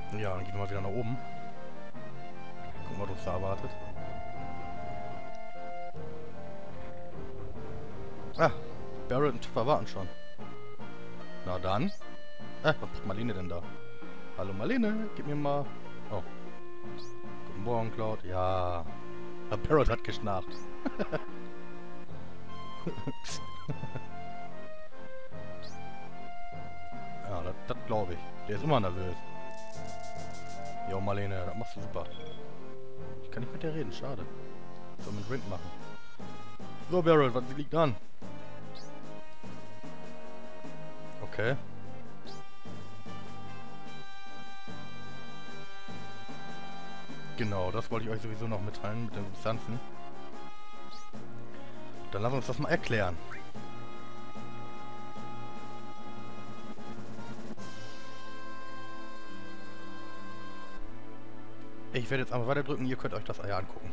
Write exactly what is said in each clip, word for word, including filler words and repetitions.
Ja, dann gehen wir mal wieder nach oben. Gucken, was uns da erwartet. Ah, Barrett und Tupper warten schon. Na dann. Ah, was macht Marlene denn da? Hallo Marlene, gib mir mal... Oh. Guten Morgen, Cloud. Ja. Der Barrett hat geschnarcht. Ja, das, das glaube ich. Der ist immer nervös. Jo, Marlene, das machst du super. Ich kann nicht mit dir reden, schade. Soll mir einen Drink machen. So, Barrett, was liegt an? Okay. Genau, das wollte ich euch sowieso noch mitteilen mit den Substanzen. Dann lass uns das mal erklären. Ich werde jetzt einfach weiter drücken, ihr könnt euch das Eier angucken.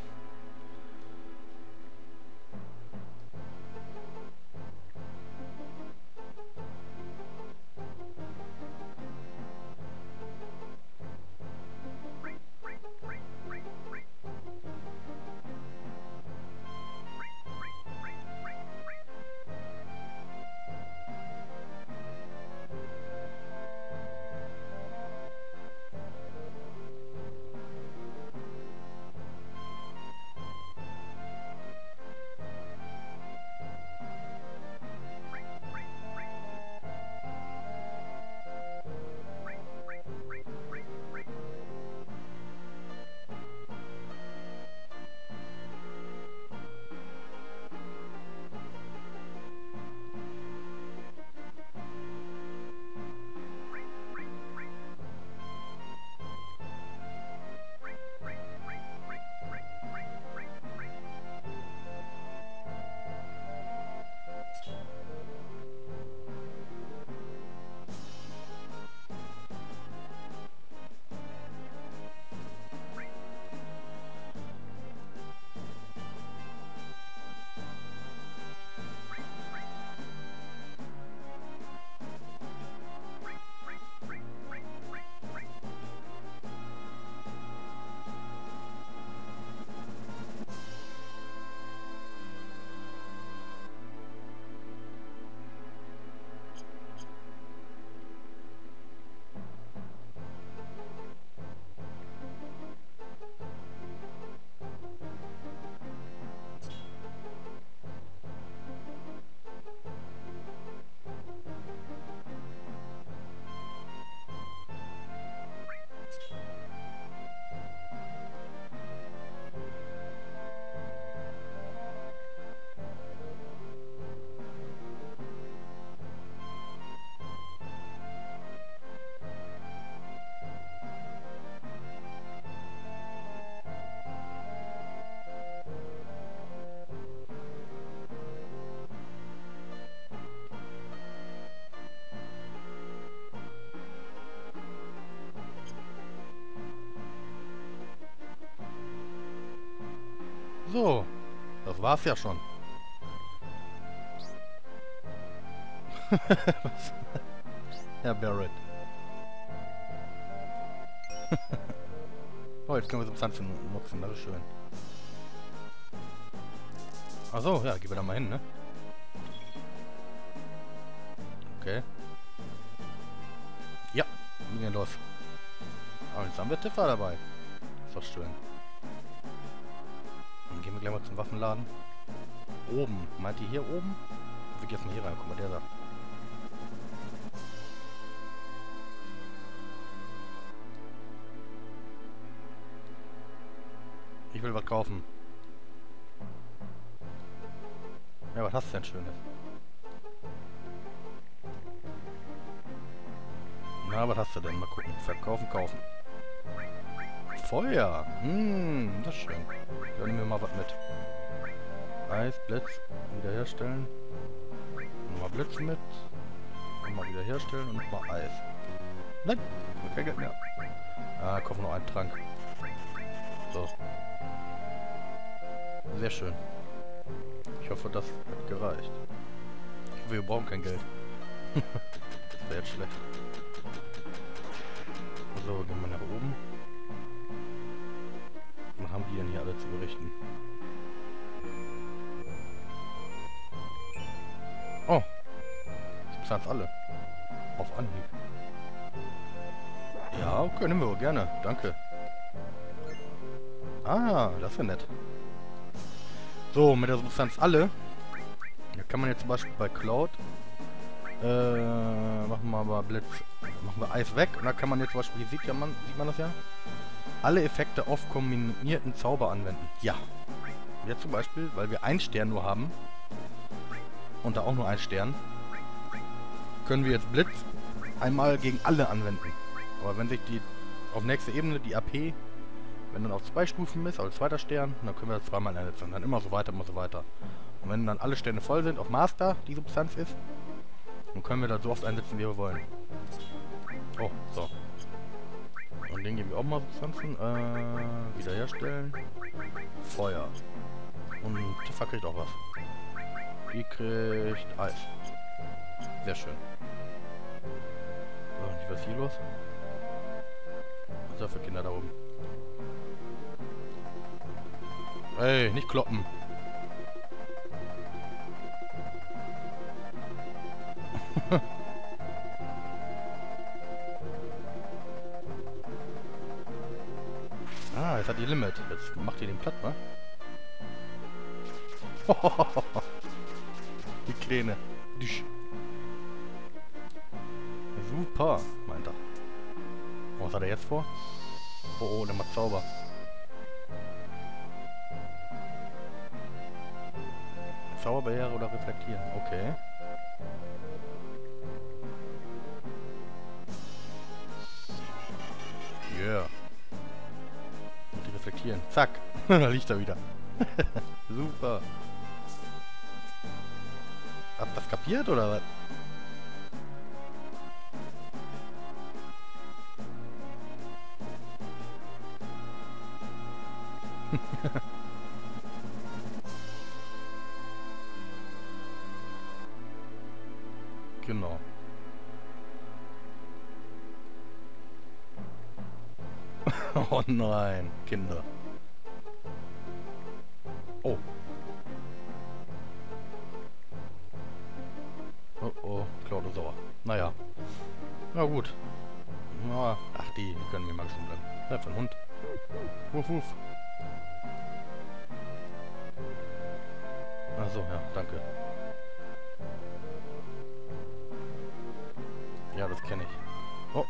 So, das war's ja schon. Herr Barrett. Oh, jetzt können wir Substanzen nutzen, das ist schön. Achso, ja, gehen wir da mal hin, ne? Okay. Ja, wir gehen los. Aber jetzt haben wir Tiffer dabei. Ist doch schön. Dann gehen wir gleich mal zum Waffenladen. Oben. Meint ihr hier oben? Wir gehen jetzt mal hier rein. Guck mal, der sagt. Ich will was kaufen. Ja, was hast du denn Schönes? Na, was hast du denn? Mal gucken. Verkaufen, kaufen. Feuer. Hm, das ist schön. Dann nehmen wir mal was mit. Eis, Blitz, wiederherstellen. Nochmal Blitz mit. Nochmal wiederherstellen und nochmal Eis. Nein, kein Geld mehr. Ah, kaufen noch einen Trank. So. Sehr schön. Ich hoffe, das hat gereicht. Ich hoffe, wir brauchen kein Geld. Das wäre jetzt schlecht. So, gehen wir nach Substanz alle. Auf Anhieb. Ja, okay, nehmen wir wohl gerne. Danke. Ah, das ist ja nett. So, mit der Substanz alle. Da kann man jetzt zum Beispiel bei Cloud äh, machen wir mal Blitz. Machen wir Eis weg. Und da kann man jetzt zum Beispiel, hier sieht, ja man, sieht man das ja? Alle Effekte auf kombinierten Zauber anwenden. Ja. Jetzt zum Beispiel, weil wir einen Stern nur haben. Und da auch nur ein Stern. Können wir jetzt Blitz einmal gegen alle anwenden. Aber wenn sich die auf nächste Ebene die A P, wenn dann auf zwei Stufen ist, als zweiter Stern, dann können wir das zweimal einsetzen. Dann immer so weiter, immer so weiter. Und wenn dann alle Sterne voll sind, auf Master die Substanz ist, dann können wir das so oft einsetzen, wie wir wollen. Oh, so. Und den geben wir auch mal Substanzen. Äh, wiederherstellen. Feuer. Und Tifa kriegt auch was. Die kriegt Eis. Sehr schön. So, und was ist hier los? Was ist da für Kinder da oben? Ey, nicht kloppen. Ah, jetzt hat die Limit. Jetzt macht ihr den platt, wa? Die Kleine. Super, meint er. Oh, was hat er jetzt vor? Oh, oh, der macht Zauber. Zauberbarriere oder reflektieren. Okay. Yeah. Und die reflektieren. Zack. Da liegt er wieder. Super. Habt ihr das kapiert oder was? Genau. Oh nein, Kinder. Oh. Oh oh, Cloud ist sauer. Naja. Na gut. Na, ach, die, die können mir mal schon bleiben. Ja, für einen Hund. Wuff, wuff. Ach so, ja, danke. Ja, das kenne ich. Oh.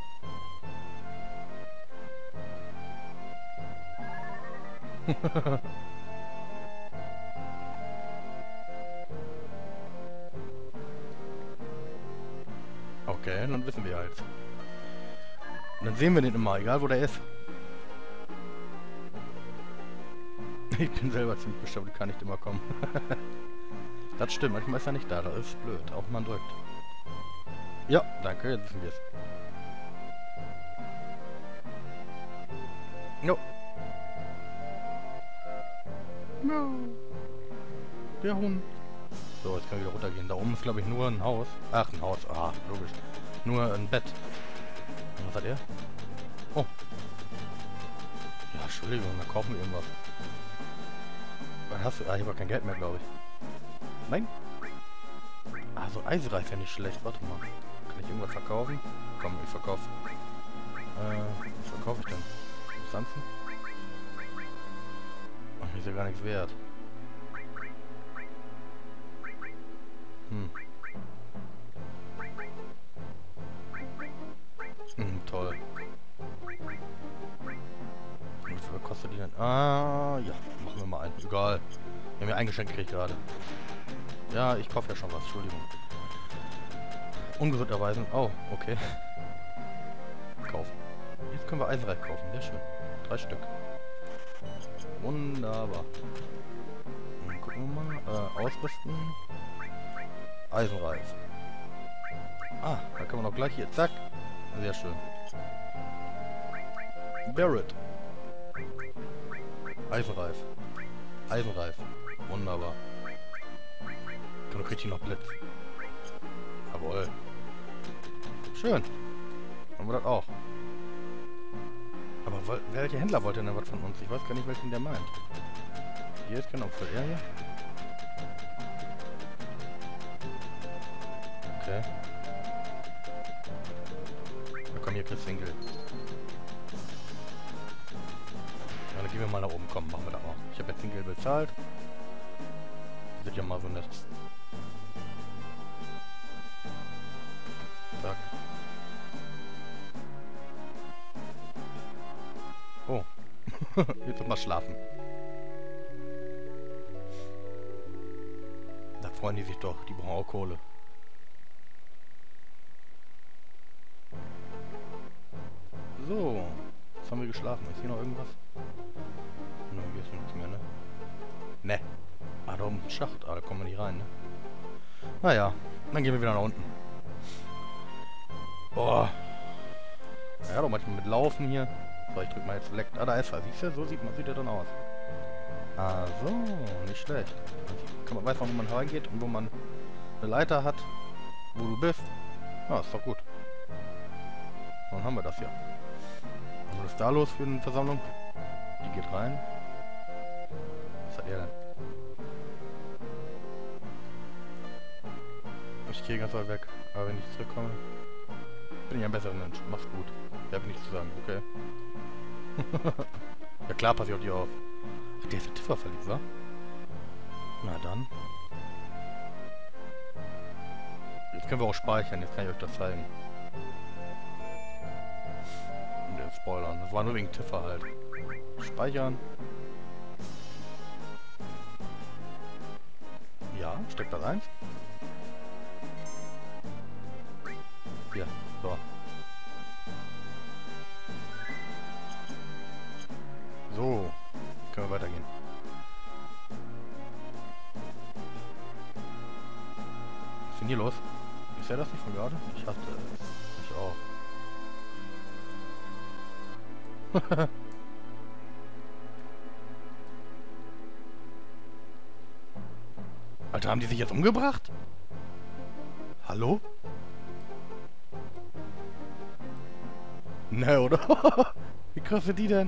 Okay, dann wissen wir halt. Und dann sehen wir den immer, egal wo der ist. Ich bin selber ziemlich bescheuert, kann nicht immer kommen. Das stimmt, manchmal ist er nicht da, das ist blöd, auch wenn man drückt. Ja, danke, jetzt wissen wir es. Jo. No. Der Hund. So, jetzt können wir wieder runtergehen. Da oben ist, glaube ich, nur ein Haus. Ach, ein Haus. Ah, logisch. Nur ein Bett. Und was hat er? Oh. Ja, Entschuldigung, da kaufen wir irgendwas. Was hast du? Ah, ich habe kein Geld mehr, glaube ich. Nein? Ah, so Eisreif wäre nicht schlecht. Warte mal. Kann ich irgendwas verkaufen? Komm, ich verkaufe. Äh, was verkaufe ich denn? Substanzen? Ach, ist ja gar nichts wert. Hm. Hm, toll. Wie viel kostet die denn? Ah, ja. Machen wir mal einen. Egal. Wir haben ja ein Geschenk gekriegt gerade. Ja, ich kaufe ja schon was. Entschuldigung. Ungesund erweisen. Oh, okay. Kaufen. Jetzt können wir Eisenreif kaufen. Sehr schön. Drei Stück. Wunderbar. Dann gucken wir mal. Äh, ausrüsten. Eisenreif. Ah, da kann man auch gleich hier. Zack. Sehr schön. Barrett. Eisenreif. Eisenreif. Wunderbar. Dann kriegt hier noch Blitz. Jawohl. Schön. Haben wir das auch. Aber wo, welcher Händler wollte denn was von uns? Ich weiß gar nicht, welchen der meint. Hier ist genau voll er hier. Okay. komm, hier kriegst du den Geld. Ja, dann gehen wir mal nach oben. Komm, machen wir das mal. Ich habe jetzt den Geld bezahlt. Das wird ja mal so nett. Zack. Oh. Jetzt mal schlafen. Da freuen die sich doch. Die brauchen auch Kohle. So. Jetzt haben wir geschlafen. Ist hier noch irgendwas? Ne, hier ist nichts mehr, ne? Ne. Ah, da oben ein Schacht. Ah, da kommen wir nicht rein, ne? Naja. Dann gehen wir wieder nach unten. Boah. Ja, doch manchmal mit Laufen hier. So, ich drück mal jetzt Select. Ah, da ist er. Siehst du? So sieht man, sieht er dann aus. Ah, so. Nicht schlecht. Kann man, weiß man, wo man reingeht und wo man eine Leiter hat. Wo du bist. Ja, ist doch gut. Dann haben wir das hier. Was ist da los für eine Versammlung? Die geht rein. Was hat er denn? Ich gehe ganz weit weg. Aber wenn ich zurückkomme, bin ich ein besserer Mensch. Mach's gut. Da bin ich zu sagen, okay? Ja klar, pass ich auf die auf. Ach, der ist in Tiffer verliebt, wa? Na dann. Jetzt können wir auch speichern, jetzt kann ich euch das zeigen. Und jetzt spoilern. Das war nur wegen Tiffer halt. Speichern. Ja, steckt das eins? Hier, so. So, können wir weitergehen. Was ist denn hier los? Ist er das nicht von gerade? Ich dachte, ich auch. Alter, haben die sich jetzt umgebracht? Hallo? Ne, oder? Wie krass sind die denn?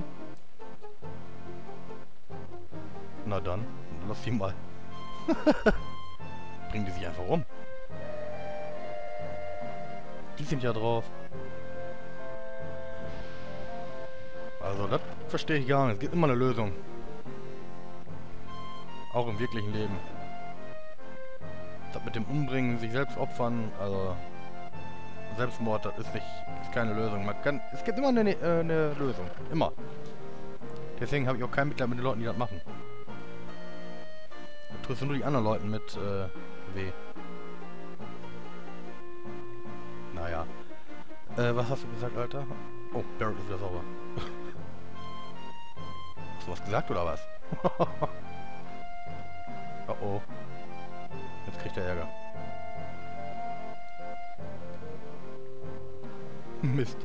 Na dann, lass die mal. Bringen die sich einfach um. Die sind ja drauf. Also, das verstehe ich gar nicht. Es gibt immer eine Lösung. Auch im wirklichen Leben. Das mit dem Umbringen, sich selbst opfern, also Selbstmord, das ist nicht, ist keine Lösung. Man kann, es gibt immer eine, äh, eine Lösung. Immer. Deswegen habe ich auch kein Mitleid mit den Leuten, die das machen. Da tust du nur die anderen Leuten mit äh, weh. Naja. Äh, was hast du gesagt, Alter? Oh, Barrett ist wieder sauber. Hast du was gesagt oder was? Oh oh. Jetzt kriegt er Ärger. Mist.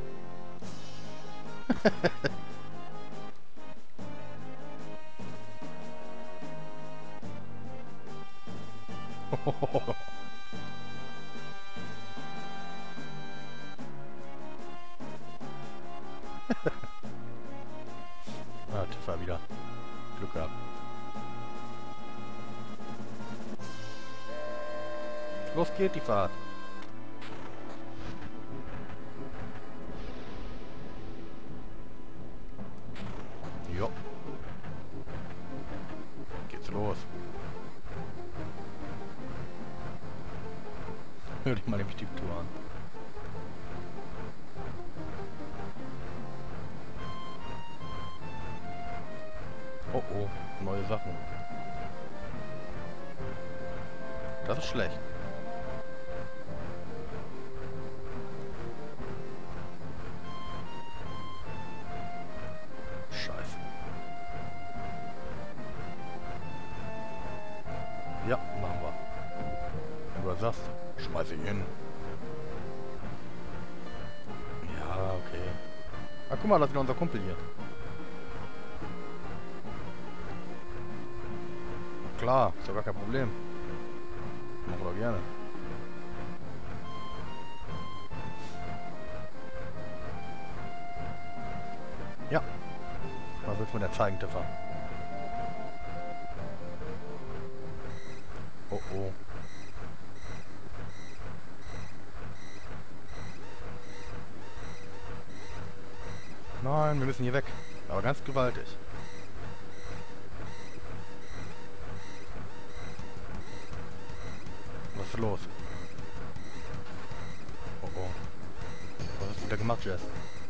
Ah, Tiffer wieder. Glück gehabt. Los geht die Fahrt. Jo. Geht's los. Hör dich mal nämlich die Tour an. Oh oh, neue Sachen. Das ist schlecht. Scheiße. Ja, machen wir. Wenn du das sagst, schmeiß ich hin. Ja, okay. Ah, guck mal, das ist wieder unser Kumpel hier. Na klar, ist doch gar kein Problem. Machen wir doch gerne. Ja. Was willst du mir da zeigen, Tiffer? Oh oh. Nein, wir müssen hier weg. Aber ganz gewaltig. Was ist los? Oh oh. Was hast du wieder gemacht, Jess?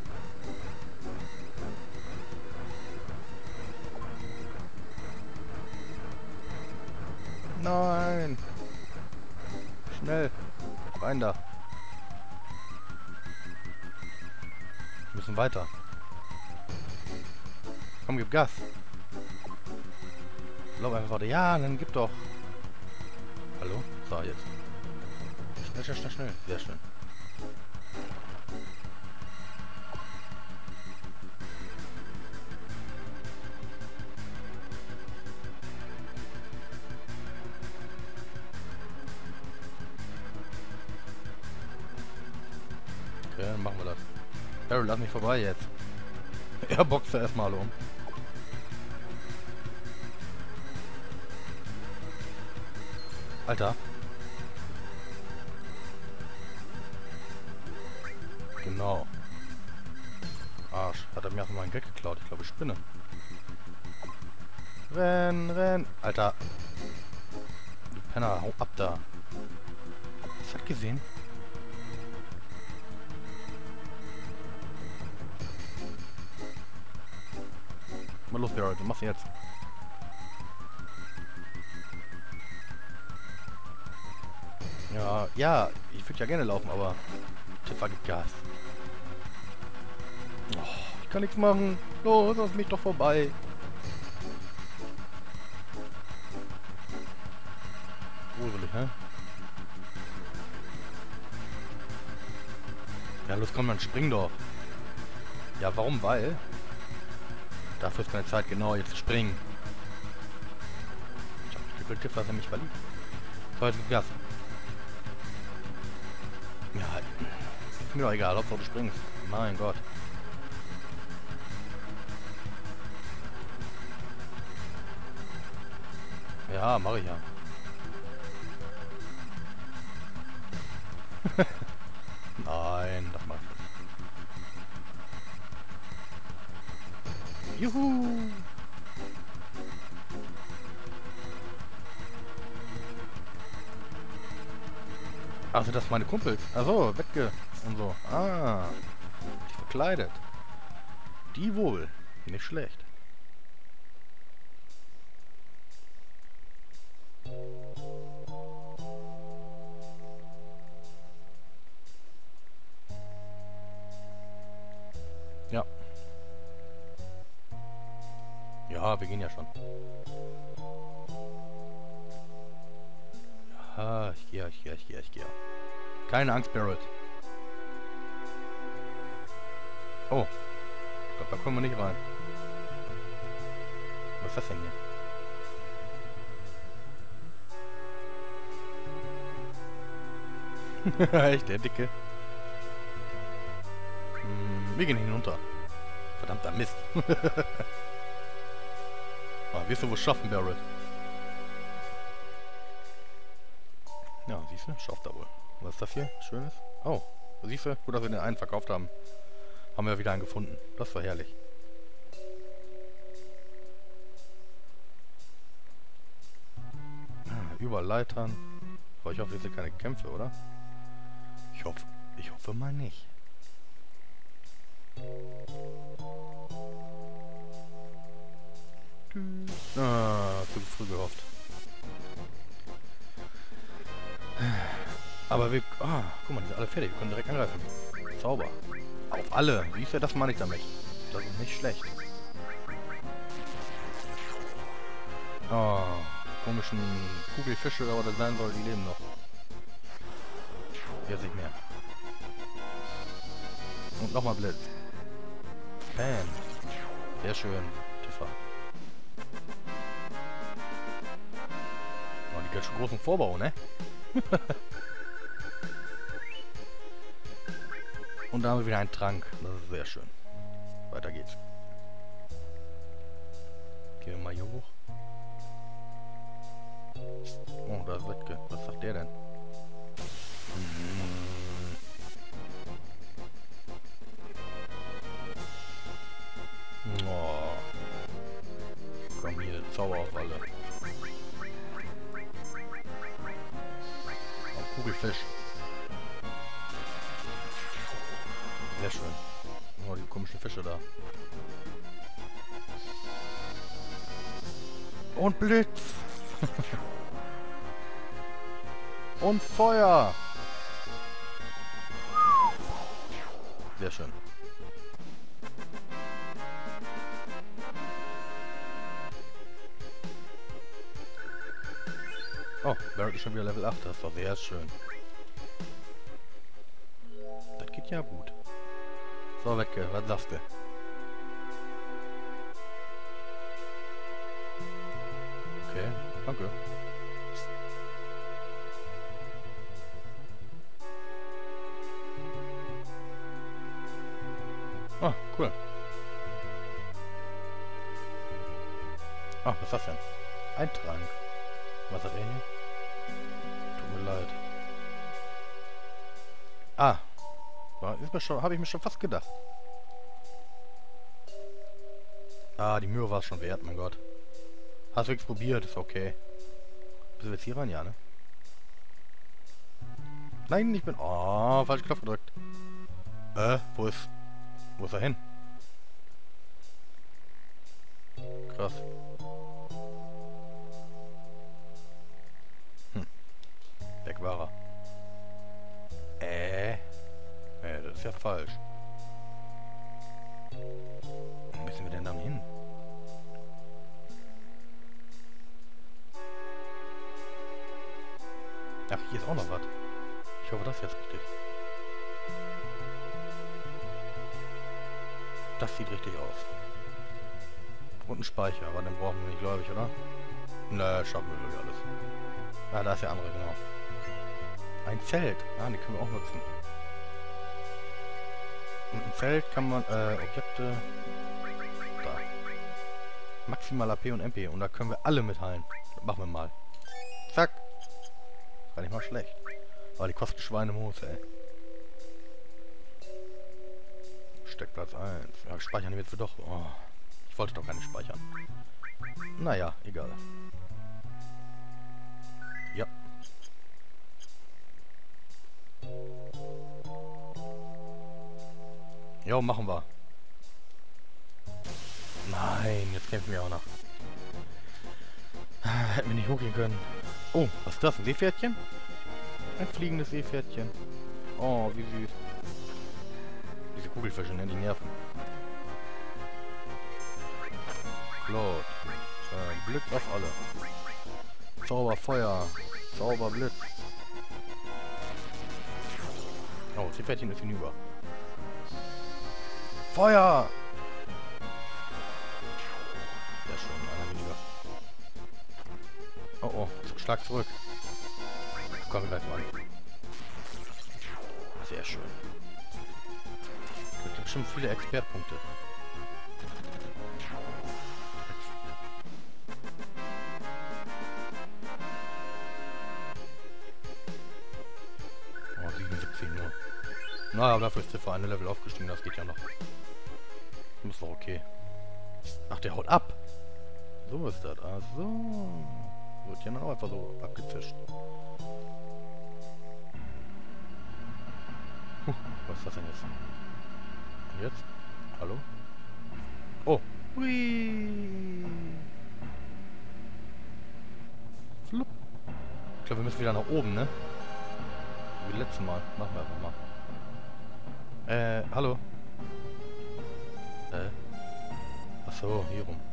Nein! Schnell! Rein da! Wir müssen weiter. Komm, gib Gas! Lauf einfach weiter. Ja, dann gib doch! Hallo? So, jetzt. Schnell, schnell, schnell, schnell. Sehr schön. Okay, dann machen wir das. Daryl, lass mich vorbei jetzt. Er boxt erstmal um. Alter. Genau. Arsch. Hat er mir einfach mal einen Gag geklaut. Ich glaube, ich spinne. Renn, renn. Alter. Du Penner, hau ab da. Was hat gesehen? Mal los, Barrett. Du machst jetzt. Ja, ja. Ich würde ja gerne laufen, aber Tiffer gibt Gas. Oh, ich kann nichts machen. Los, lass mich doch vorbei. Gruselig, hä? Ja, los, komm, dann spring doch. Ja, warum? Weil... Dafür ist keine Zeit, genau, jetzt springen. Ich hab gefühlt, Tiffer, dass er mich verliebt. So, jetzt gibt Gas. Ja, ist mir doch egal, Hauptsache du springst. Mein Gott. Ja, mache ich ja. Nein, das mach ich nicht. Juhu! Ach, sind das meine Kumpels? Achso, wegge... und so. Ah, die verkleidet. Die wohl. Nicht schlecht. Ja. Ja, wir gehen ja schon. Ja, ich gehe, ich gehe, ich gehe, ich gehe. Keine Angst, Barrett. Oh. Ich glaube, da kommen wir nicht rein. Was ist das denn hier? Echt, der Dicke. Hm, wir gehen hinunter. Verdammter Mist. Ah, wirst du wohl schaffen, Barrett? Ja, siehst du? Schafft er wohl. Was ist das hier? Schönes? Oh, siehst du? Gut, dass wir den einen verkauft haben. Haben wir wieder einen gefunden. Das war herrlich. Ah, überall Leitern. Aber ich hoffe, es sind keine Kämpfe, oder? Ich hoffe, ich hoffe mal nicht. Ah, zu früh gehofft. Aber wir... Ah, guck mal, die sind alle fertig. Wir können direkt angreifen. Zauber. Auf alle. Wie ist ja das meine ich damit? Das ist nicht schlecht. Oh, komischen Kugelfische oder was das sein soll, die leben noch. Jetzt nicht mehr. Und nochmal Blitz. Bam. Sehr schön. Tiffer. Oh, die hat schon großen Vorbau, ne? Und da haben wir wieder einen Trank. Das ist sehr schön. Weiter geht's. Gehen wir mal hier hoch. Oh, da ist Wittke. Was sagt der denn? Hm. Oh. Komm hier, Zauberaufwalle. Oh, Kugelfisch. Sehr schön. Oh, die komischen Fische da. Und Blitz. Und Feuer. Sehr schön. Oh, Barrett ist schon wieder Level acht. Das ist doch sehr schön. Das geht ja gut. So, Wecke, was sagst du? Okay, danke. Ah, cool. Ah, was ist das denn? Ein Trank. Was hat er hier? Tut mir leid. Ah. Ist mir schon, habe ich mir schon fast gedacht. Ah, die Mühe war es schon wert, mein Gott. Hast du nichts probiert, ist okay. Bist du jetzt hier rein? Ja, ne? Nein, ich bin... Oh, falsch Knopf gedrückt. Äh, wo ist... Wo ist er hin? Krass. Hm. Weg war er. Äh. Äh, das ist ja falsch. Wo müssen wir denn dann hin? Ach, hier ist auch noch was. Ich hoffe, das ist jetzt richtig. Das sieht richtig aus. Und ein Speicher, aber den brauchen wir nicht, glaube ich, oder? Ne, schaffen wir wirklich alles. Ah, da ist der andere, genau. Ein Zelt. Ah, die können wir auch nutzen. Und im Zelt kann man, äh, Objekte... Da. Maximal A P und M P. Und da können wir alle mitheilen. Das machen wir mal. Zack. War nicht mal schlecht. Aber die kosten Schweinemoos, ey. Steckplatz eins. Ja, speichern jetzt wir doch. Oh, ich wollte doch gar nicht speichern. Naja, egal. Ja. Jo, machen wir. Nein, jetzt kämpfen wir auch noch. Hätten wir nicht hochgehen können. Oh, was ist das? Ein Seepferdchen? Ein fliegendes Seepferdchen. Oh, wie süß. Diese Kugelfische, ne? Die nerven. Claude. Äh, Blitz auf alle. Zauber Feuer. Zauber Blitz. Oh, das Seepferdchen ist hinüber. Feuer! Sehr schön, einer weniger. Oh oh, schlag zurück. Kommen wir gleich mal. Sehr schön. Das gibt bestimmt viele Expertpunkte. Oh, siebenundsiebzig nur. Naja, dafür ist Ziffer eine Level aufgestiegen, das geht ja noch. Das ist doch okay. Ach, der haut ab. So ist das. Ach so. Wird ja dann auch einfach so abgezischt. Huh, was ist das denn jetzt? Und jetzt? Hallo? Oh. Hui. Flupp. Ich glaube, wir müssen wieder nach oben, ne? Wie letztes Mal. Machen wir einfach mal. Äh, hallo? Äh. Achso, hier rum.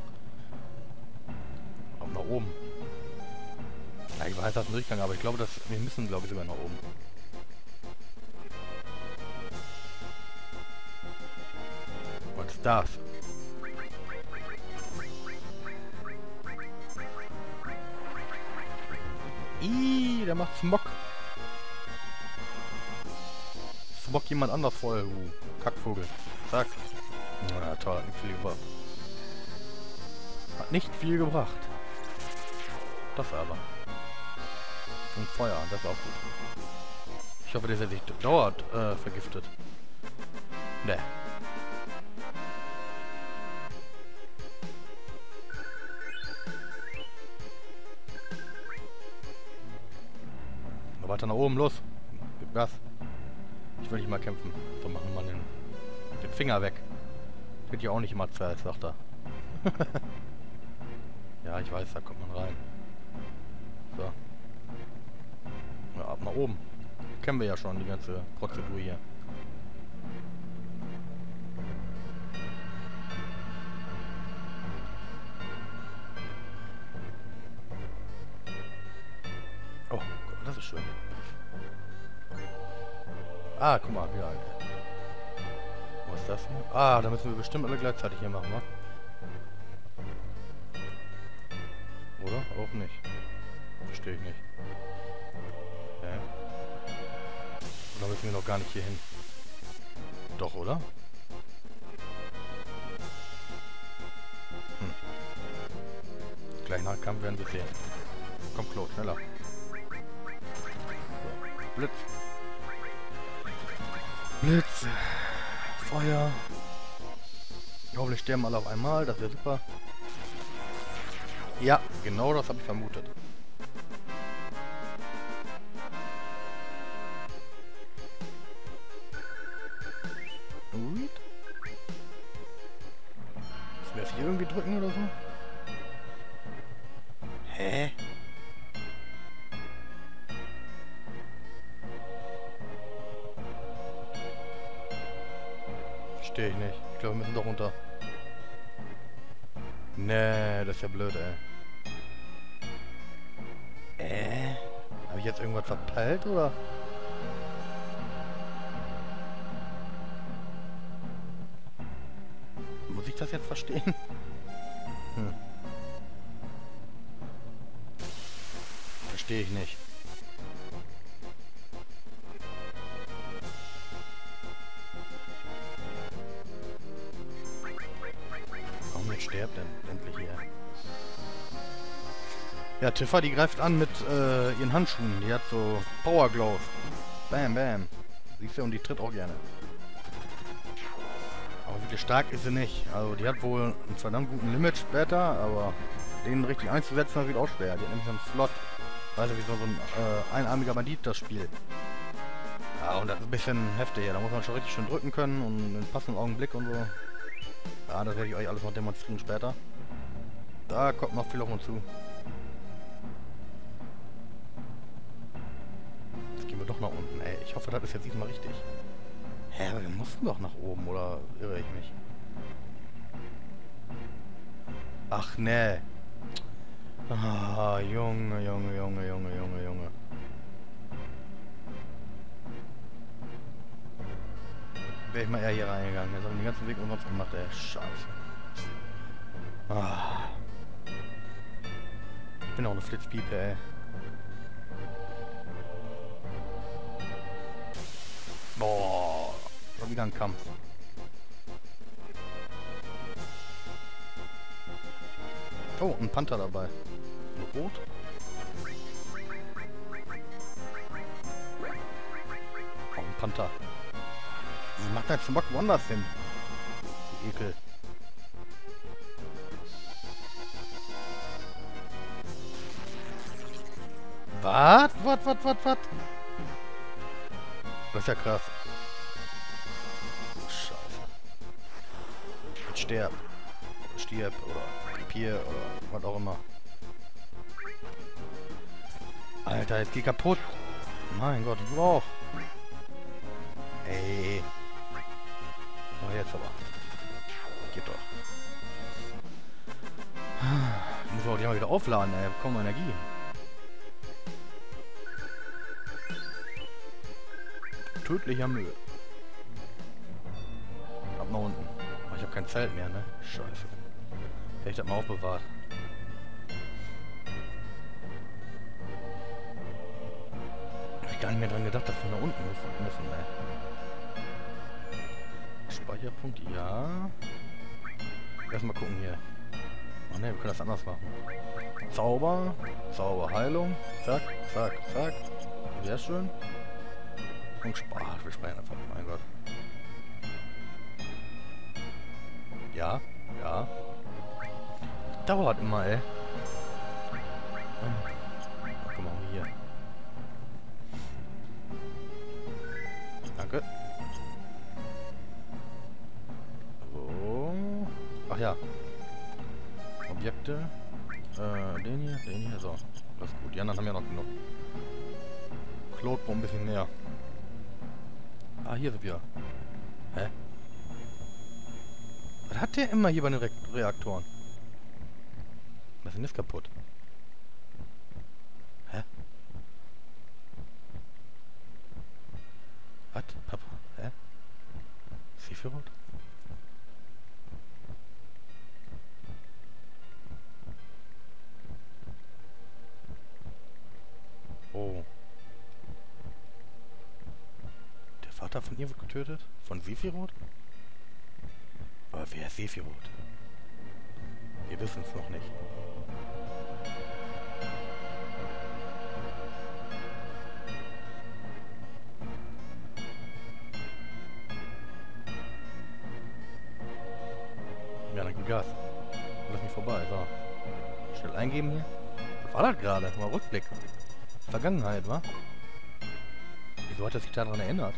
Auch nach oben. Ja, ich weiß, das ist ein Durchgang, aber ich glaube, dass wir müssen, glaube ich, sogar nach oben. Was ist das? Ih, der macht Smog. Smog jemand anders voll, uh, Kackvogel. Zack. Na toll, hat nicht viel gebracht. Hat nicht viel gebracht. Das aber. Und Feuer, das ist auch gut. Ich hoffe, der ist ja nicht dauernd äh, vergiftet. Ne. weiter nach oben, los. Gib Gas. Ich will nicht mal kämpfen. So, machen wir mal den, den Finger weg. Geht ja auch nicht immer Zeit, sagt er. Ja, ich weiß, da kommt man rein. So. Ja, ab nach oben. Kennen wir ja schon, die ganze Prozedur hier. Oh, das ist schön. Ah, guck mal, wieder eine. Was ist das hier? Ah, da müssen wir bestimmt alle gleichzeitig hier machen, wa? Oder? Auch nicht. Verstehe ich nicht. Hä? Oder müssen wir noch gar nicht hier hin? Doch, oder? Hm. Gleich nach Kampf werden wir sehen. Komm, Claude, schneller. So. Blitz. Blitz. Feuer. Hoffentlich sterben alle auf einmal, das wäre super. Ja, genau das habe ich vermutet. Müssen wir das hier irgendwie drücken oder so? Hä? Verstehe ich nicht. Ich glaube, wir müssen doch runter. Nee, das ist ja blöd, ey. Äh? Habe ich jetzt irgendwas verpeilt, oder? Muss ich das jetzt verstehen? Hm. Verstehe ich nicht. Warum jetzt stirbt denn endlich hier? Ja, Tifa, die greift an mit äh, ihren Handschuhen. Die hat so Power Glows. Bam, bam. Siehst du, und die tritt auch gerne. Aber wirklich stark ist sie nicht. Also die hat wohl einen verdammt guten Limit später, aber den richtig einzusetzen, das wird auch schwer. Die hat nämlich so einen Slot. Weißt du, wie so ein äh, einarmiger Bandit das spielt. Ja, und das ist ein bisschen heftig hier. Da muss man schon richtig schön drücken können und einen passenden Augenblick und so. Ja, das werde ich euch alles noch demonstrieren später. Da kommt noch viel auf uns zu. Jetzt gehen wir doch nach unten, ey. Ich hoffe, das ist jetzt diesmal richtig. Hä, aber wir mussten doch nach oben, oder irre ich mich? Ach, nee. Ah, Junge, Junge, Junge, Junge, Junge, Junge. Wäre ich mal eher hier reingegangen. Jetzt haben wir den ganzen Weg umsonst gemacht, ey. Scheiße. Ah. Ich bin auch eine Flitzpiepe, ey. Boah. Schon wieder ein Kampf. Oh, ein Panther dabei. Ein Rot. Oh, ein Panther. Wie macht der jetzt Bock woanders hin? Die Ekel. Was? Was, was, was, was? Das ist ja krass. Scheiße. Jetzt sterb. Stirb oder krepier oder was auch immer. Alter, jetzt geh kaputt. Mein Gott, du auch. Ey. Oh, jetzt aber. Geht doch. Ich muss auch die mal wieder aufladen, ey. Kaum Energie. Tödlicher Müll. Ab nach unten. Oh, ich habe kein Zelt mehr, ne? Scheiße. Hätte ich das mal aufbewahrt. Hab ich gar nicht mehr dran gedacht, dass wir nach unten müssen, ey. Speicherpunkt, ja. Erstmal gucken hier. Oh ne, wir können das anders machen. Zauber, Zauberheilung. Zack, zack, zack. Sehr schön. Und Spar, wir speichern einfach, mein Gott. Ja, ja. Dauert immer, ey. Guck mal hier. Ach ja. Objekte. Äh, den hier, den hier, so. Das ist gut. Die anderen haben ja noch genug. Claude braucht ein bisschen mehr. Ah, hier sind wir. Hä? Was hat der immer hier bei den Re Reaktoren? Was ist denn das kaputt? Hä? Was? Papa? Hä? Sephiroth? Oh. Der Vater von ihr wird getötet? Von Sephiroth? Aber wer ist Sephiroth? Wir wissen es noch nicht. Ja, dann gib Gas. Lass mich vorbei, so. Schnell eingeben hier. Was war das gerade? Mal Rückblick. Vergangenheit, wa? Wieso hat er sich daran erinnert?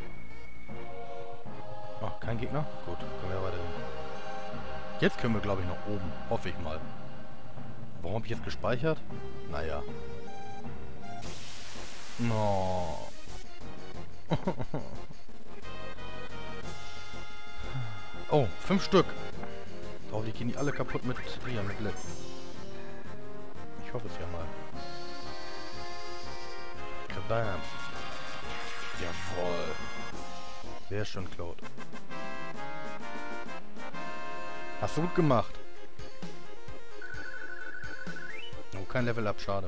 Oh, kein Gegner? Gut, können wir weitergehen. Jetzt können wir, glaube ich, nach oben. Hoffe ich mal. Warum habe ich jetzt gespeichert? Naja. No. Oh, fünf Stück. Oh, die gehen die alle kaputt mit hier, mit Blitz. Ich hoffe es ja mal. Kabam. Jawohl. Sehr schön, Claude. Hast du gut gemacht. Oh, kein Level Up, schade.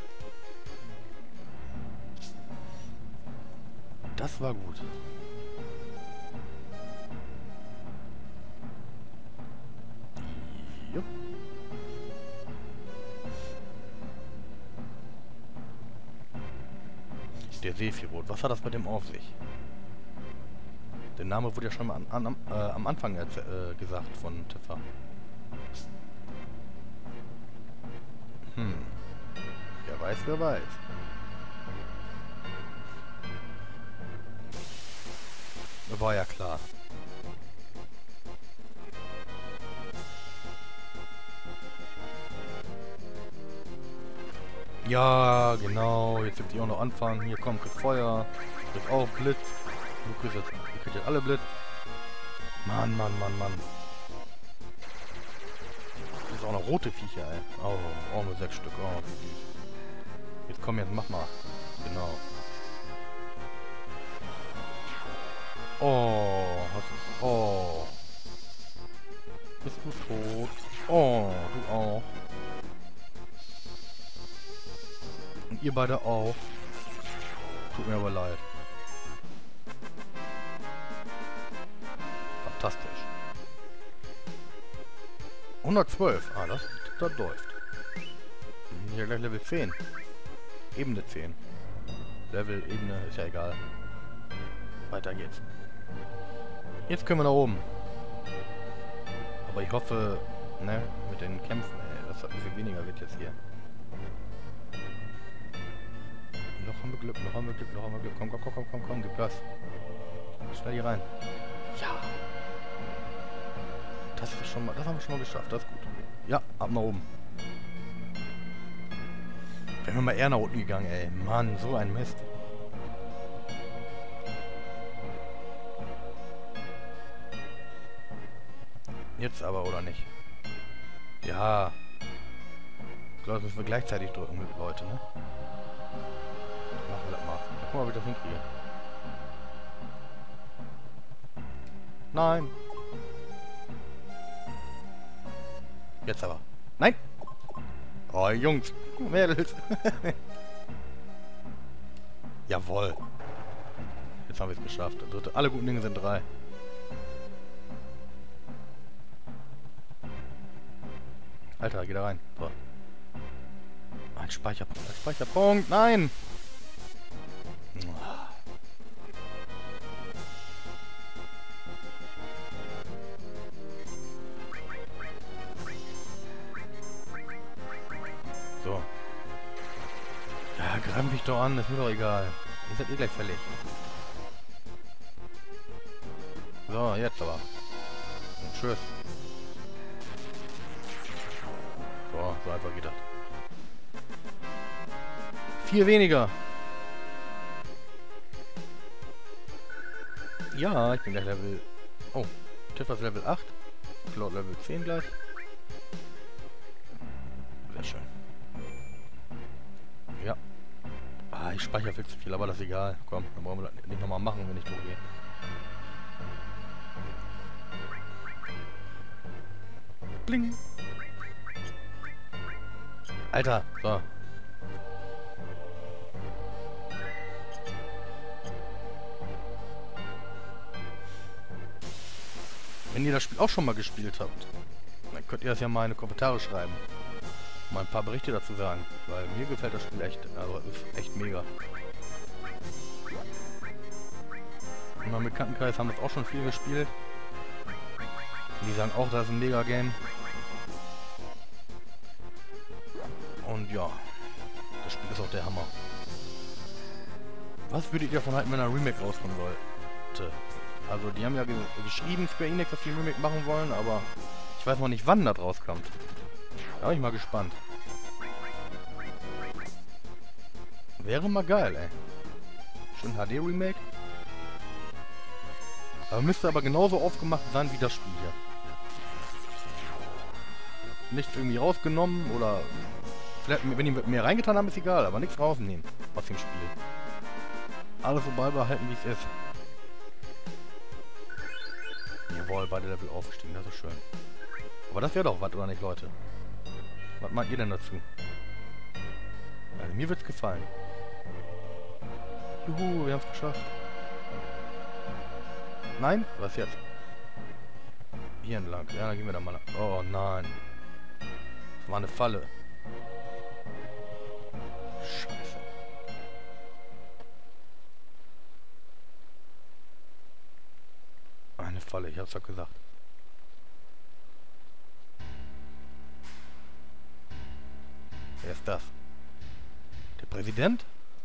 Das war gut. Jupp. Der Sephiroth, was hat das mit dem auf sich? Der Name wurde ja schon mal an, an, äh, am Anfang äh, gesagt von Tifa. Hm. Wer weiß, wer weiß. War ja klar. Ja, genau. Jetzt wird die auch noch anfangen. Hier kommt Feuer. Kriegt auch Blitz. Du kriegst jetzt, ihr kriegt jetzt alle Blitz. Mann, Mann, Mann, Mann. Das ist auch noch rote Viecher, ey. Oh, oh, nur sechs Stück. Oh, wie süß. Jetzt komm, jetzt mach mal. Genau. Oh, hast du, oh. Bist du tot? Oh, du auch. Und ihr beide auch. Tut mir aber leid. Fantastisch. hundertzwölf. Ah, das, das läuft. Hier gleich Level zehn. Ebene zehn. Level, Ebene, ist ja egal. Weiter geht's. Jetzt können wir nach oben. Aber ich hoffe, ne, mit den Kämpfen, ey, dass das ein bisschen weniger wird jetzt hier. Noch haben wir Glück, noch haben wir Glück, noch haben wir Glück. Komm, komm, komm, komm, komm, komm, gib Gas. Schnell hier rein. Ja. Das ist schon mal, das haben wir schon mal geschafft, das ist gut. Ja, ab nach oben. Wären wir mal eher nach unten gegangen, ey. Mann, so ein Mist. Jetzt aber, oder nicht? Ja. Ich glaube, das müssen wir gleichzeitig drücken mit Leute, ne? Machen wir das mal. Guck mal, ob ich das hinkriege. Nein. Jetzt aber. Nein! Oh, Jungs. Mädels. Jawohl. Jetzt haben wir es geschafft. Dritte. Alle guten Dinge sind drei. Alter, geh da rein. So. Ein Speicherpunkt. Ein Speicherpunkt. Nein! So. Ja, greif mich doch an. Ist mir doch egal. Ihr seid eh gleich fällig. So, jetzt aber. Und tschüss. Vier weniger. Ja, ich bin gleich Level... Oh, Tiff ist Level acht. Cloud Level zehn gleich. Sehr schön. Ja. Ah, ich speichere viel zu viel, aber das ist egal. Komm, dann brauchen wir das nicht nochmal machen, wenn ich durchgehe. Bling. Alter, so. Wenn ihr das Spiel auch schon mal gespielt habt, dann könnt ihr das ja mal in die Kommentare schreiben. Mal ein paar Berichte dazu sagen, weil mir gefällt das Spiel echt, also ist echt mega. In meinem Bekanntenkreis haben das auch schon viel gespielt. Die sagen auch, das ist ein Mega-Game. Und ja, das Spiel ist auch der Hammer. Was würdet ihr davon halten, wenn ein Remake rauskommen sollte? Also die haben ja ge geschrieben, Square Enix, dass sie ein Remake machen wollen, aber ich weiß noch nicht, wann das rauskommt. Da bin ich mal gespannt. Wäre mal geil, ey. Schön H D-Remake. Aber müsste aber genauso aufgemacht sein wie das Spiel hier. Nichts irgendwie rausgenommen oder... Vielleicht, wenn die mehr reingetan haben, ist egal, aber nichts rausnehmen aus dem Spiel. Alles so beibehalten, wie es ist. Jawohl, beide Level aufgestiegen, das ist schön. Aber das wäre doch was, oder nicht, Leute? Was meint ihr denn dazu? Also, mir wird's gefallen. Juhu, wir haben es geschafft. Nein? Was jetzt? Hier entlang. Ja, dann gehen wir da mal lang. Oh nein. Das war eine Falle. Scheiße. Eine Falle, ich hab's doch gesagt. Wer ist das? Der Präsident?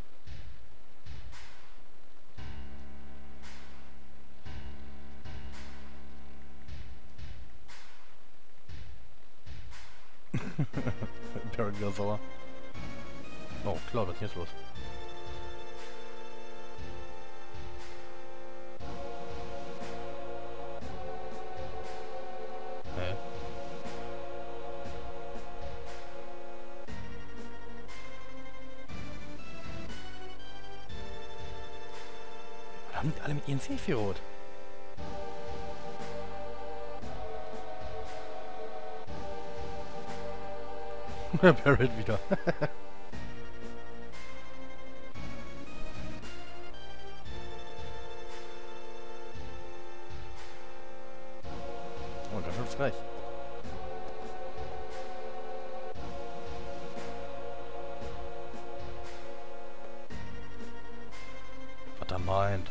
Barrett wieder sauer. Oh, klar, was ist jetzt los? Hä? Haben die alle mit ihren Sephiroth? Barrett wieder. Oh, ganz schön frech. Was er meint.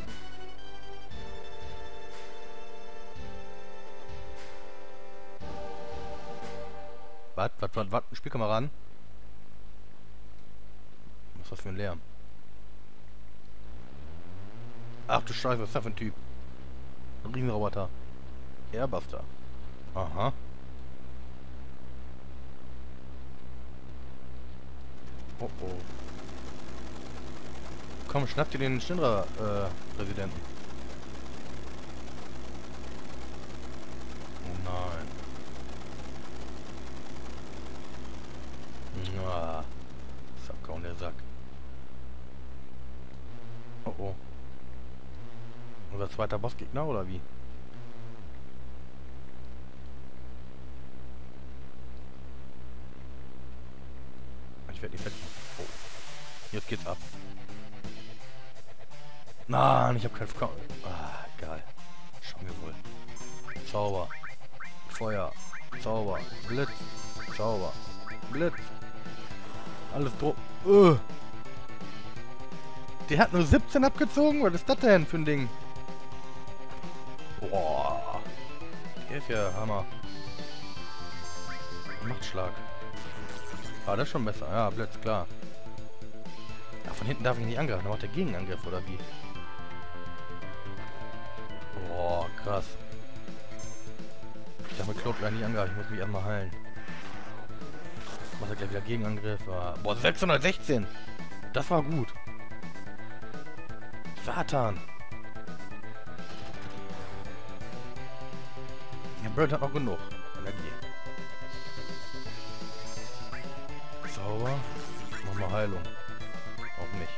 Was, was, was, was? Spielkameraden? Was ist das für ein Lärm? Ach du Scheiße, was ist das für ein Typ? Ein Riesenroboter. Airbuster. Aha. Oh oh. Komm, schnapp dir den Shinra-Präsidenten. Oh nein. Ah, Sack und der Sack. Oh oh. Unser zweiter Bossgegner oder wie? Ich werde nicht fertig. Oh. Jetzt geht's ab. Nein, ich habe keinen Verkauf. Ah, egal. Schauen wir wohl. Zauber. Feuer. Zauber. Blitz. Zauber. Blitz. Alles drauf. Uh. Der hat nur siebzehn abgezogen? Was ist das denn für ein Ding? Boah. Der ist ja Hammer. Machtschlag. Ah, das ist schon besser. Ja, Blitz, klar. Ja, von hinten darf ich nicht angreifen. Da macht der Gegenangriff, oder wie? Boah, krass. Ich darf mit Claude gleich nicht angreifen. Ich muss mich erstmal heilen. Macht er gleich wieder Gegenangriff. Boah, sechshundertsechzehn. Das war gut. Satan. Ja, Bird hat noch genug Energie. Sauber. Mach mal Heilung. Auch nicht.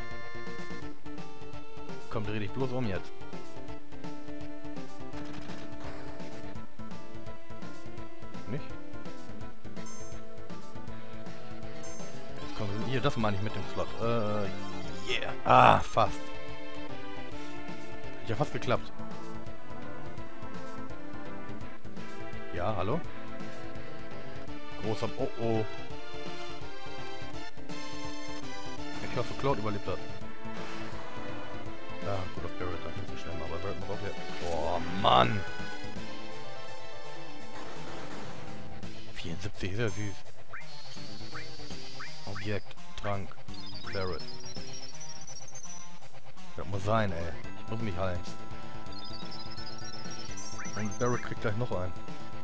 Komm, dreh dich bloß um jetzt. Nicht? Jetzt komm, hier, das meine ich mit dem Slot. Äh, yeah. Ah, fast. Hat ja fast geklappt. Ja, hallo? Großer... Oh, oh. Ich hoffe, Cloud überlebt hat. Ja, gut, auf Barrett dann nicht so schnell, aber Barrett muss auch wieder... Boah, Mann! vierundsiebzig ist ja süß. Objekt, Trank, Barrett. Das muss sein, ey. Ich muss mich heilen. Und Barrett kriegt gleich noch einen.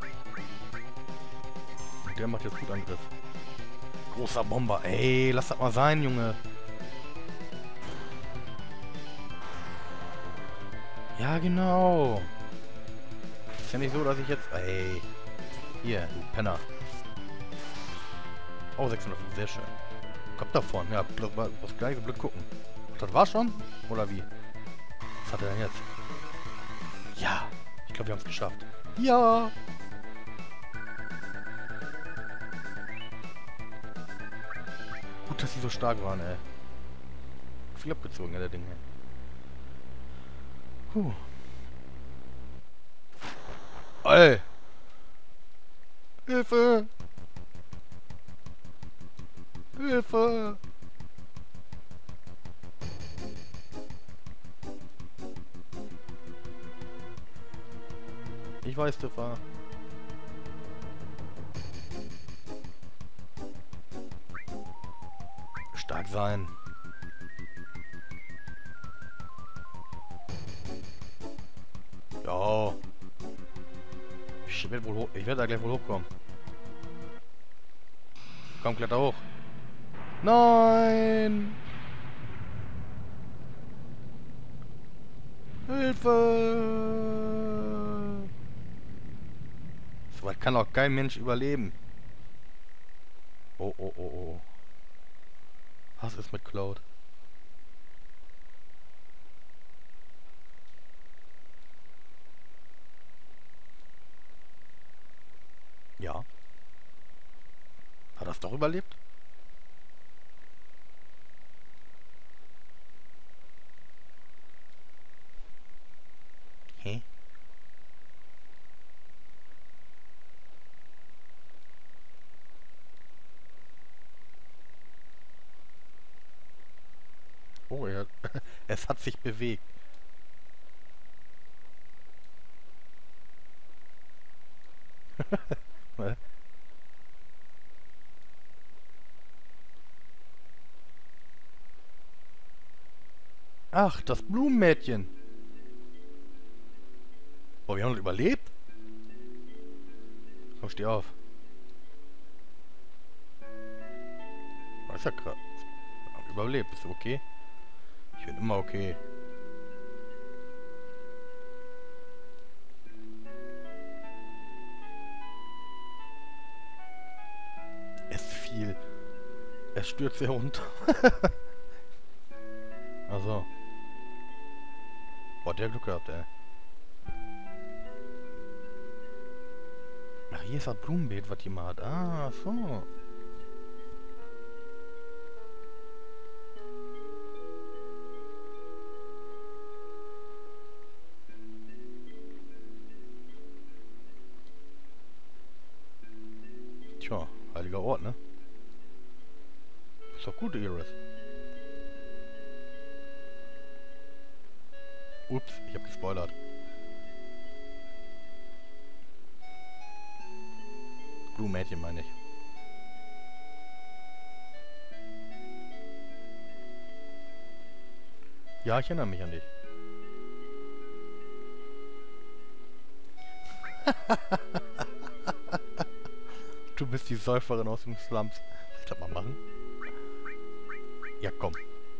Und der macht jetzt gut Angriff. Großer Bomber. Ey, lass das mal sein, Junge. Ja, genau. Ist ja nicht so, dass ich jetzt... Ey. Hier, du Penner. Oh, sechshundert. Sehr schön. Kommt davon. Ja, muss gleich so blöd gucken. Das war schon? Oder wie? Was hat er denn jetzt? Ja. Ich glaube, wir haben es geschafft. Ja. Gut, dass sie so stark waren, ey. Viel abgezogen, ja, der Ding hier. Puh. Ey! Hilfe! Hilfe! Ich weiß, Tifa. Stark sein. Ja. Ich werde wohl hoch. Ich werde da gleich wohl hochkommen. Komm, kletter hoch. Nein! Hilfe! So weit kann auch kein Mensch überleben. Oh, oh, oh, oh. Was ist mit Cloud? Ja. Hat das doch überlebt? Hä? Oh, er, es hat sich bewegt. Ach, das Blumenmädchen. Boah, wir haben noch überlebt? Komm, steh auf. Das ist ja krass. Überlebt, bist du okay? Ich bin immer okay. Es fiel. Es stürzte herunter. Also. Boah, der Glück gehabt, ey. Ach, hier ist das Blumenbeet, was jemand hat. Ah, so. Tja, heiliger Ort, ne? Ist doch gut, Iris. Ups, ich hab gespoilert. Blumenmädchen meine ich. Ja, ich erinnere mich an dich. Du bist die Säuferin aus dem Slums. Soll ich das mal machen? Ja, komm.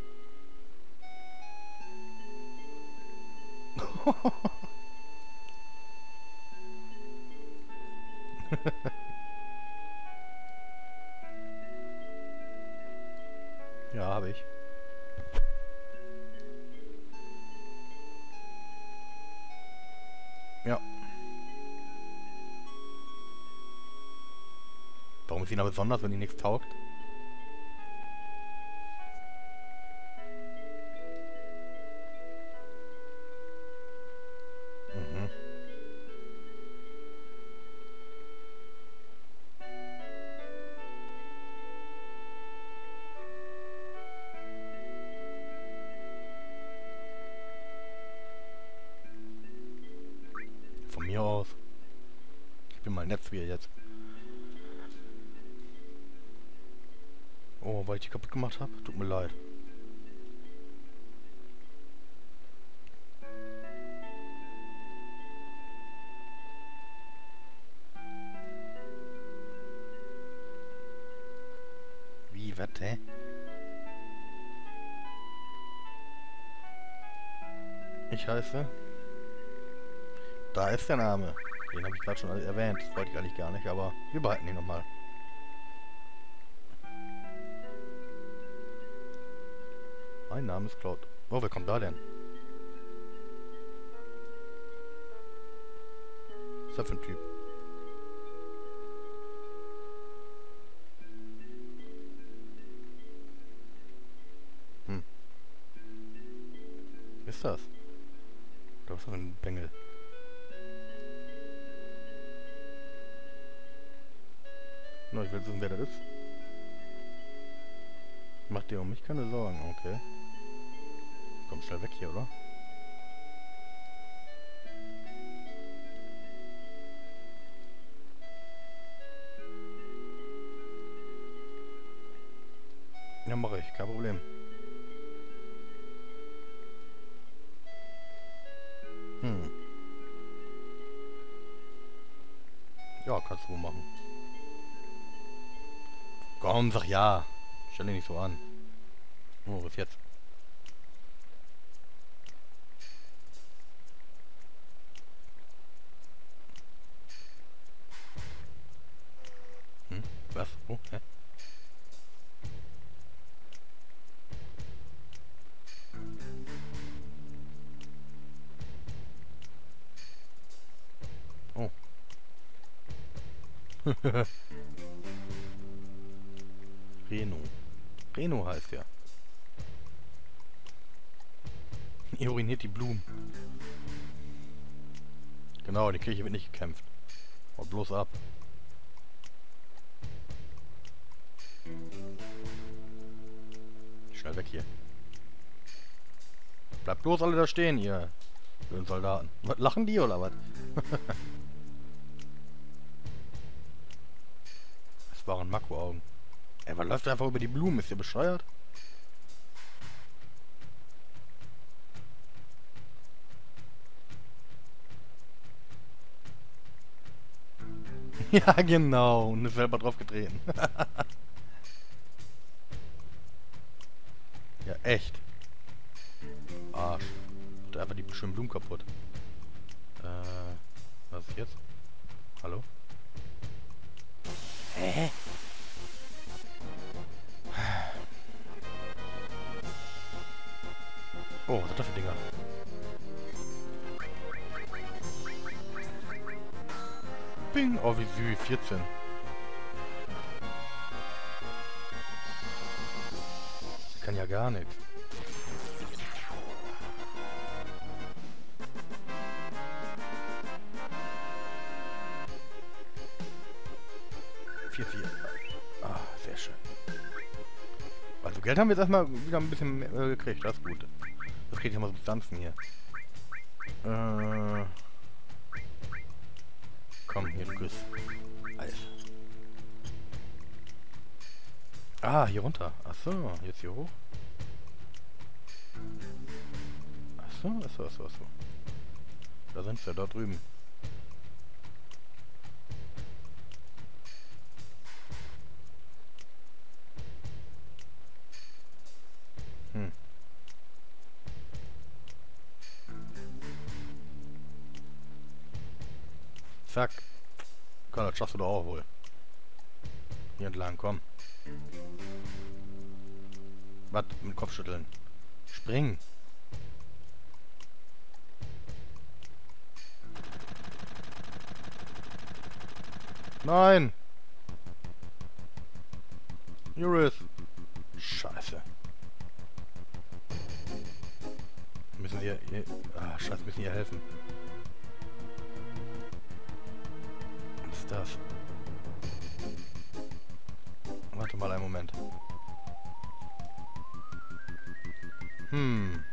Ja, habe ich. Ja. Warum ist die da besonders, wenn die nichts taugt? Mhm. Von mir aus. Ich bin mal nett wie jetzt. Oh, weil ich die kaputt gemacht habe? Tut mir leid. Wie, was, hä? Ich heiße... Da ist der Name. Den habe ich gerade schon erwähnt. Das wollte ich eigentlich gar nicht, aber wir behalten ihn nochmal. Mein Name ist Cloud. Oh, wer kommt da denn? Was ist das für ein Typ? Hm. Was ist das? Oder was ist das für ein Bengel? No, ich will wissen, wer das ist. Macht dir um mich keine Sorgen, okay. Komm schnell weg hier, oder? Ja, mache ich, kein Problem. Hm. Ja, kannst du wohl machen. Komm, sag ja. Stell dich nicht so an. Oh, was jetzt? Hm? Was? Oh, hä? Oh. Reno. Reno heißt ja. Ihr uriniert die Blumen. Genau, die Kirche wird nicht gekämpft. Haut bloß ab. Schnell weg hier. Bleibt bloß alle da stehen, ihr blöden Soldaten. Was, lachen die oder was? Das waren Makroaugen. Ey, was läuft einfach über die Blumen? Ist ihr bescheuert? Ja, genau. Und ist selber drauf getreten. Ja, echt. Arsch. Macht einfach die schönen Blumen kaputt. Äh, was ist jetzt? Hallo? Hä? Oh, was ist das für Dinger? Bing! Oh, wie süß. vierzehn. Kann ja gar nichts. vier vier. Ah, sehr schön. Also Geld haben wir jetzt erstmal wieder ein bisschen äh, gekriegt. Das ist gut. Das kriege ich mal Substanzen hier. Äh... Komm, hier, du Küss. Alter. Ah, hier runter. Achso, jetzt hier hoch. Achso, achso, achso, achso. Da sind wir, da drüben. Hm. Zack. Komm, das schaffst du doch auch wohl. Hier entlang, komm. Was? Mit Kopfschütteln. Spring. Nein! Eurith! Scheiße. Wir müssen ihr... ihr ah, scheiße, wir müssen ihr helfen. Was ist das? Warte mal einen Moment. Hm.